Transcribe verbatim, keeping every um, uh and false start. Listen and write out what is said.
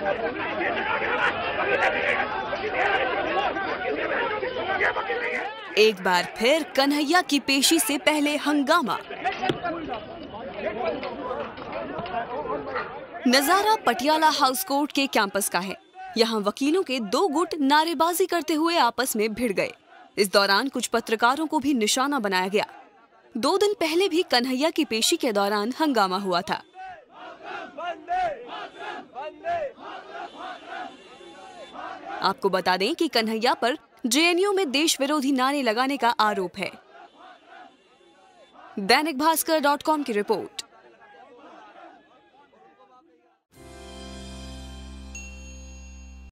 एक बार फिर कन्हैया की पेशी से पहले हंगामा। नजारा पटियाला हाउस कोर्ट के कैंपस का है। यहाँ वकीलों के दो गुट नारेबाजी करते हुए आपस में भिड़ गए। इस दौरान कुछ पत्रकारों को भी निशाना बनाया गया। दो दिन पहले भी कन्हैया की पेशी के दौरान हंगामा हुआ था। आपको बता दें कि कन्हैया पर जे एन यू में देश विरोधी नारे लगाने का आरोप है। दैनिक भास्कर डॉट कॉम की रिपोर्ट।